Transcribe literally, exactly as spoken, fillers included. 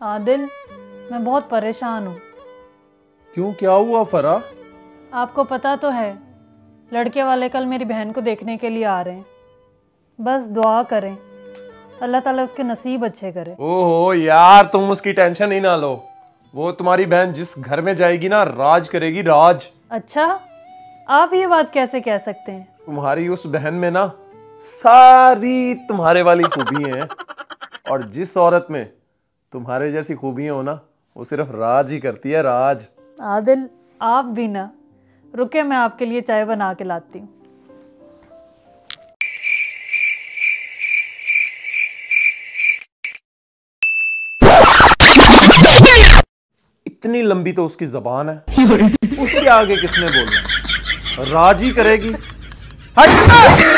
आदिल, मैं बहुत परेशान हूँ। क्यों, क्या हुआ फरा? आपको पता तो है, लड़के वाले कल मेरी बहन को देखने के लिए आ रहे हैं। बस दुआ करें, अल्लाह ताला उसके नसीब अच्छे करे। ओहो यार, तुम उसकी टेंशन ही ना लो। वो तुम्हारी बहन जिस घर में जाएगी ना, राज करेगी, राज। अच्छा, आप ये बात कैसे कह सकते हैं? तुम्हारी उस बहन में ना सारी तुम्हारे वाली खूबी हैं, और जिस औरत में तुम्हारे जैसी खूबियां हो ना, वो सिर्फ राज ही करती है, राज। आदिल, आप भी ना रुके, मैं आपके लिए चाय बना के लाती हूँ। इतनी लंबी तो उसकी जबान है, उसके आगे किसने बोलना? राज ही करेगी। हट!